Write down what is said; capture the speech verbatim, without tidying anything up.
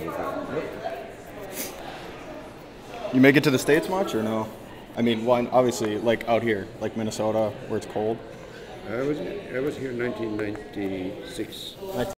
You make it to the States much or no? I mean, one obviously like out here, like Minnesota, where it's cold. I was I was here in nineteen ninety-six.